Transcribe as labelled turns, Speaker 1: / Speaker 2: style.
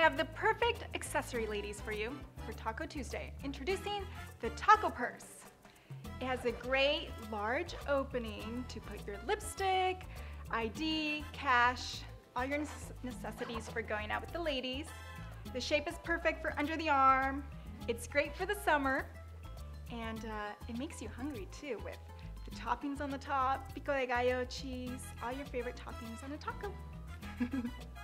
Speaker 1: have the perfect accessory, ladies, for you for Taco Tuesday. Introducing the Taco Purse. It has a great large opening to put your lipstick, ID, cash, all your necessities for going out with the ladies. The shape is perfect for under the arm. It's great for the summer. And it makes you hungry too with the toppings on the top, pico de gallo, cheese, all your favorite toppings on a taco.